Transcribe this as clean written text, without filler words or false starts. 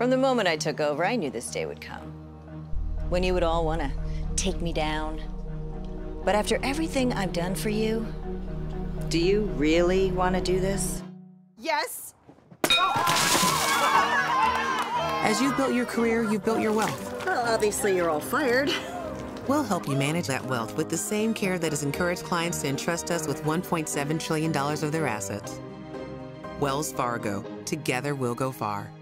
From the moment I took over, I knew this day would come, when you would all want to take me down. But after everything I've done for you, do you really want to do this? Yes. As you've built your career, you've built your wealth. Well, obviously you're all fired. We'll help you manage that wealth with the same care that has encouraged clients to entrust us with $1.7 trillion of their assets. Wells Fargo. Together we'll go far.